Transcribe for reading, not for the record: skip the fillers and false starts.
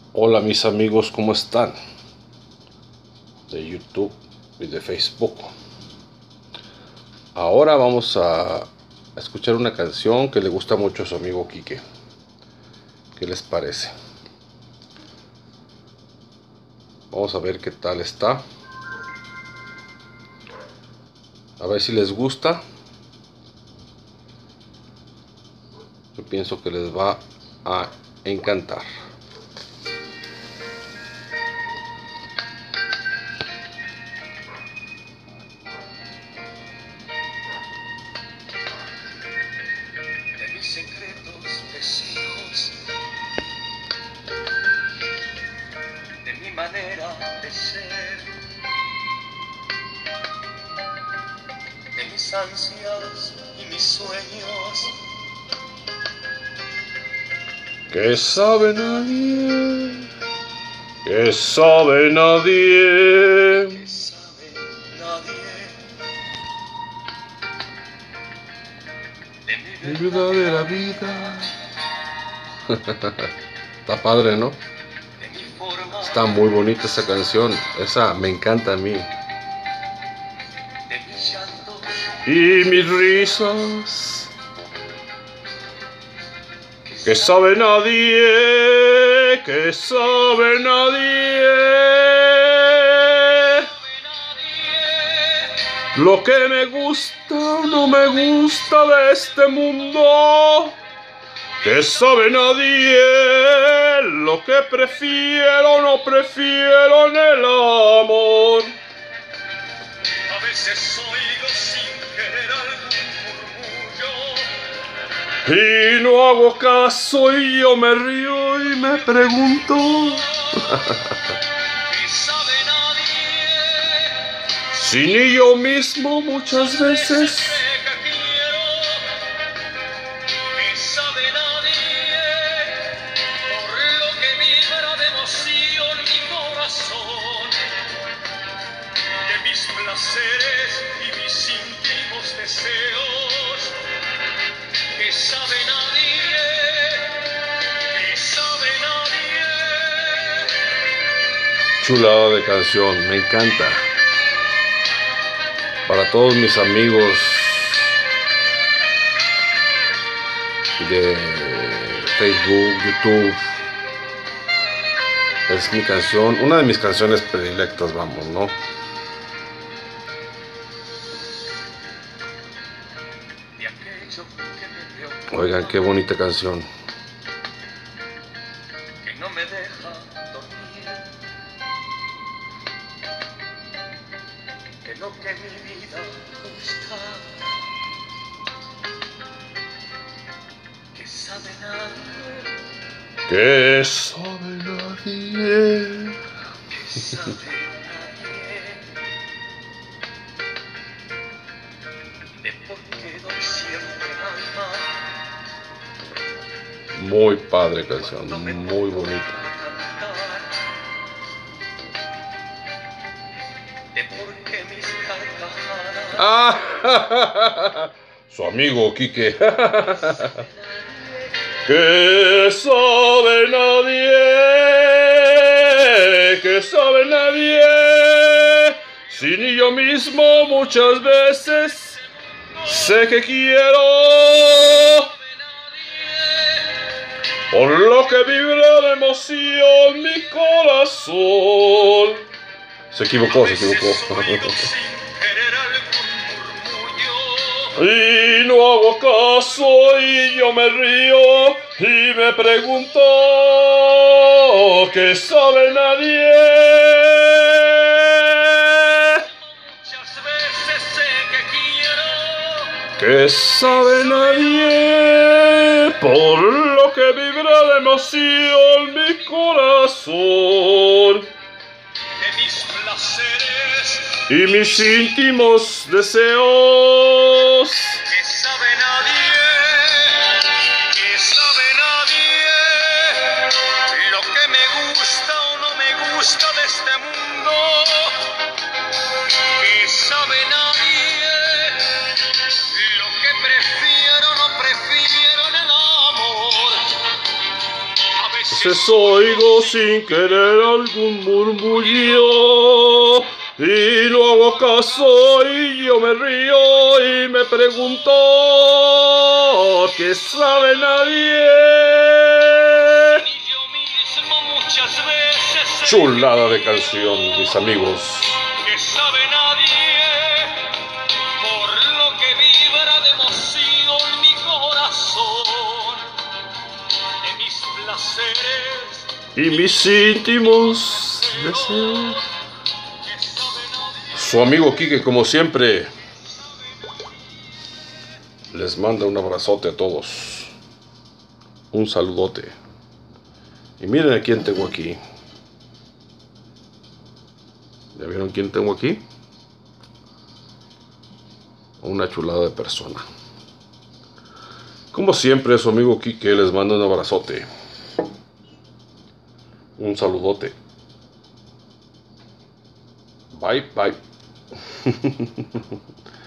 Hola mis amigos, ¿cómo están? De YouTube y de Facebook. Ahora vamos a escuchar una canción que le gusta mucho a su amigo Quique. ¿Qué les parece? Vamos a ver qué tal está. A ver si les gusta. Yo pienso que les va a encantar. De mis secretos deseos, de mi manera de ser, de mis ansias y mis sueños. ¿Qué sabe nadie? ¿Qué sabe nadie? Que sabe nadie de Mi mi verdadera vida, vida. Está padre, ¿no? de mi forma, Está muy bonita esa canción. Esa me encanta a mí. de mis llantos, Y mis risas. Que sabe nadie. Que sabe nadie. Lo que me gusta o no me gusta de este mundo. Que sabe nadie. Lo que prefiero o no prefiero en el amor. a veces oigo sin querer algún murmullo. Y no hago caso y yo me río y me pregunto. Y sabe nadie Si ni yo mismo muchas veces. que quiero. Y sabe nadie por lo que vibra de emoción mi corazón. De mis placeres y mis íntimos deseos. Que sabe nadie. Que sabe nadie. Chulada de canción, me encanta. Para todos mis amigos de Facebook, YouTube, es mi canción, una de mis canciones predilectas, vamos, ¿no? De aquello que me preocupa, Oigan, qué bonita canción. que no me deja dormir, que lo que mi vida busca, que sabe nadie, Que sabe nadie. que sabe nadie, de por qué doy siempre el alma, Muy padre canción, no me muy pongo bonita. a cantar, de por qué mis carcajadas. Ah, su amigo Quique. Que sabe nadie, que sabe nadie, si ni yo mismo muchas veces sé que quiero, por lo que vibra de emoción mi corazón. Se equivocó. Y no hago caso y yo me río y me pregunto ¿qué sabe nadie? Muchas veces sé que quiero, ¿Qué sabe nadie? Por lo que vibra de emoción mi corazón de mis placeres, y mis íntimos deseos. que sabe nadie, que sabe nadie, lo que me gusta o no me gusta de este mundo, que sabe nadie, lo que prefiero o no prefiero en el amor. A veces veces oigo sin querer algún murmullo y no hago caso y yo me río y me pregunto ¿qué sabe nadie? Chulada de canción, mis amigos. Que sabe nadie, por lo que vibra de emoción mi corazón, de mis placeres Y mis íntimos deseos. Su amigo Quique, como siempre, les manda un abrazote a todos. Un saludote. Y miren a quién tengo aquí. ¿Ya vieron quién tengo aquí? Una chulada de persona. Como siempre, su amigo Quique les manda un abrazote. Un saludote. Bye, bye.